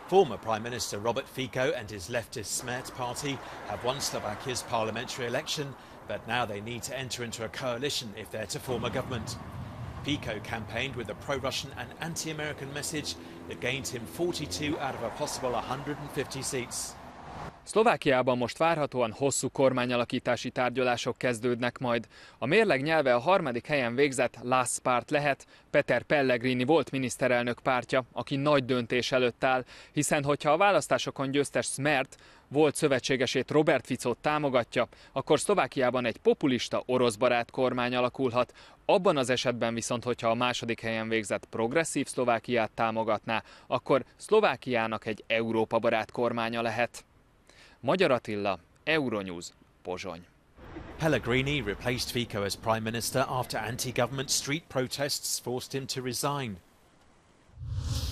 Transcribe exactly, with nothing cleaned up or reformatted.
Former Prime Minister Robert Fico and his leftist Smer party have won Slovakia's parliamentary election, but now they need to enter into a coalition if they're to form a government. Fico campaigned with a pro-Russian and anti-American message that gained him forty-two out of a possible one hundred fifty seats. Szlovákiában most várhatóan hosszú kormányalakítási tárgyalások kezdődnek majd. A mérleg nyelve a harmadik helyen végzett Lász párt lehet, Peter Pellegrini volt miniszterelnök pártja, aki nagy döntés előtt áll, hiszen hogyha a választásokon győztes Smert volt szövetségesét Robert Ficót támogatja, akkor Szlovákiában egy populista oroszbarát kormány alakulhat. Abban az esetben viszont, hogyha a második helyen végzett progresszív Szlovákiát támogatná, akkor Szlovákiának egy Európa barát kormánya lehet. Magyar Attila, Euronews, Pozsony. Pellegrini replaced Fico as Prime Minister after anti-government street protests forced him to resign.